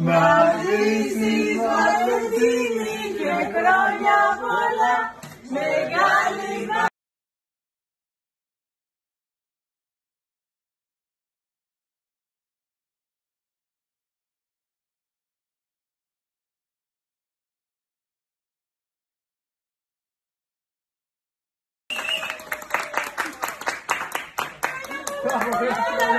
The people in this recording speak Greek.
Να ζήσεις Βαλεντίνη και χρόνια πολλά, μεγάλη Bravo.